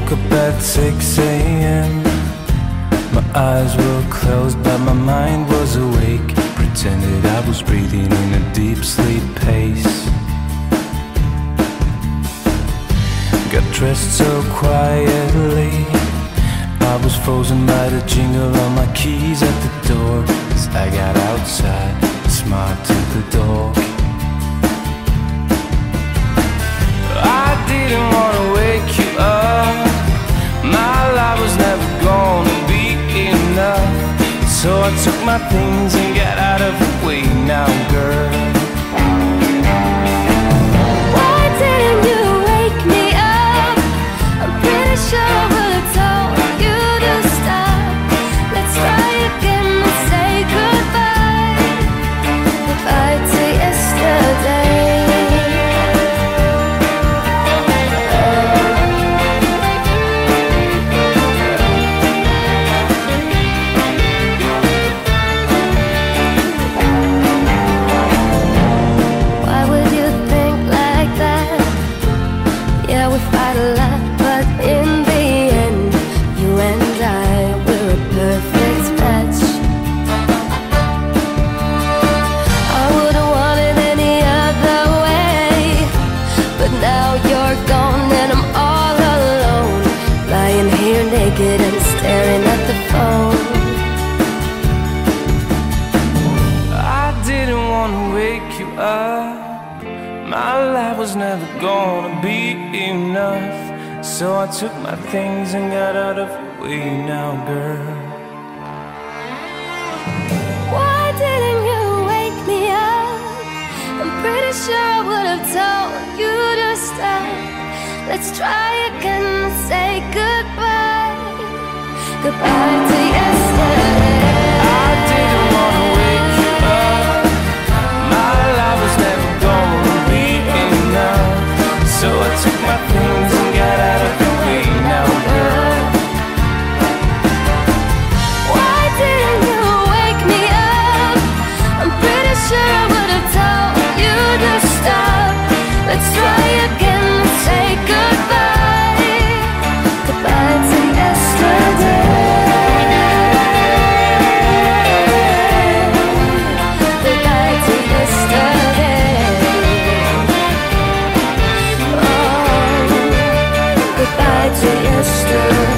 woke up at 6 a.m. My eyes were closed but my mind was awake. Pretended I was breathing in a deep sleep pace. Got dressed so quietly, I was frozen by the jingle on my keys at the door. As I got outside, smiled to the dog. I didn't want to wake you up. My life was never gonna be enough. So I took my things and got out of the way now, girl. Why didn't you wake me up? I'm pretty sure I would have told you to stop. Let's try again and say goodbye. Goodbye to yesterday. And staring at the phone. I didn't want to wake you up. My life was never gonna be enough. So I took my things and got out of the way now, girl. Why didn't you wake me up? I'm pretty sure I would have told you to stop. Let's try again and say goodbye. Goodbye to yesterday. I didn't want to wake you up. My life was never gonna be enough. So I took my things and got out of the way now, girl. Why didn't you wake me up? I'm pretty sure I would have told you to stop. Let's try again and say goodbye. Goodbye to yesterday. To yesterday.